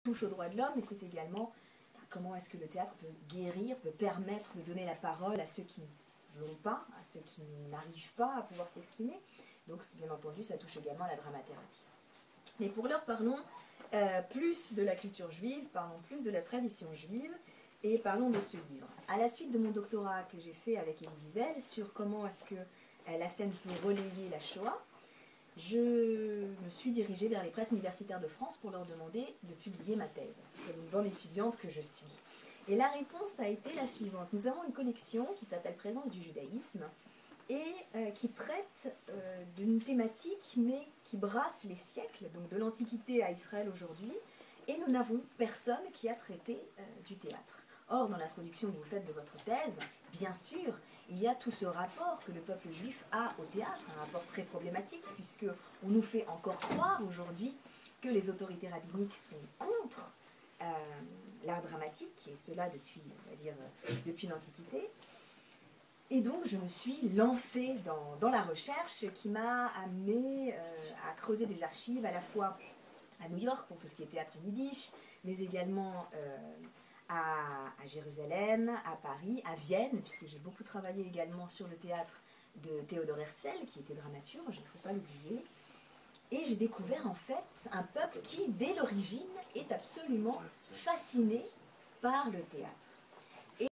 touche aux droits de l'homme, mais c'est également comment est-ce que le théâtre peut guérir, peut permettre de donner la parole à ceux qui ne l'ont pas, à ceux qui n'arrivent pas à pouvoir s'exprimer. Donc bien entendu, ça touche également à la dramathérapie. Mais pour l'heure, parlons plus de la culture juive, parlons plus de la tradition juive, et parlons de ce livre. À la suite de mon doctorat que j'ai fait avec Elie Wiesel sur comment est-ce que la scène peut relayer la Shoah, je me suis dirigée vers les presses universitaires de France pour leur demander de publier ma thèse, comme une bonne étudiante que je suis. Et la réponse a été la suivante. Nous avons une collection qui s'appelle Présence du judaïsme et qui traite d'une thématique mais qui brasse les siècles, donc de l'Antiquité à Israël aujourd'hui, et nous n'avons personne qui a traité du théâtre. Or, dans l'introduction que vous faites de votre thèse, bien sûr, il y a tout ce rapport que le peuple juif a au théâtre, un rapport très problématique, puisqu'on nous fait encore croire aujourd'hui que les autorités rabbiniques sont contre l'art dramatique, et cela depuis, on va dire, depuis l'Antiquité. Et donc, je me suis lancée dans la recherche qui m'a amenée à creuser des archives, à la fois à New York pour tout ce qui est théâtre yiddish, mais également à Jérusalem, à Paris, à Vienne, puisque j'ai beaucoup travaillé également sur le théâtre de Théodore Herzl, qui était dramaturge, il ne faut pas l'oublier. Et j'ai découvert en fait un peuple qui, dès l'origine, est absolument fasciné par le théâtre.